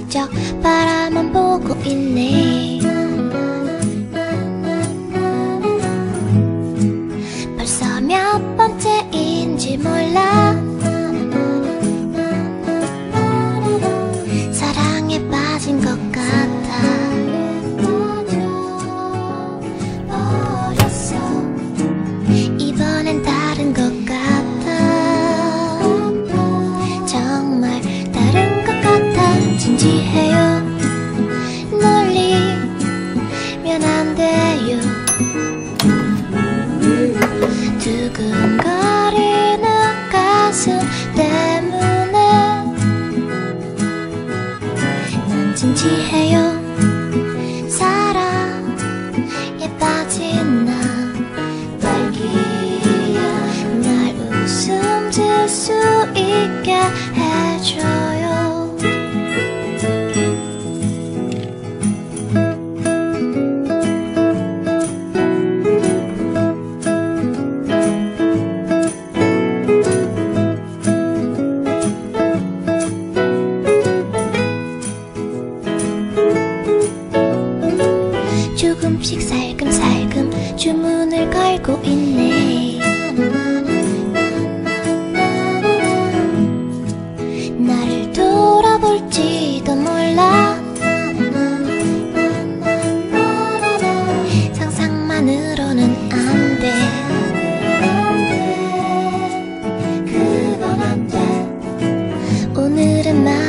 슬쩍 바라만 보고 있네. 벌써 몇 번째인지 몰라. 사랑에 빠진 것 같아. 버렸어. 이번엔 다른 것 같아. 정말 다른 것 같아. 진지해요. 놀리면 안 돼요. 두근거리는 가슴 때문에 난 진지해요. 사랑에 빠진 나 딸기야. 날 웃음 질 수 있게 해줘요. 조금씩 살금살금 주문을 걸고 있네. 나를 돌아볼지도 몰라. 상상만으로는 안 돼. 그건 안 돼. 오늘은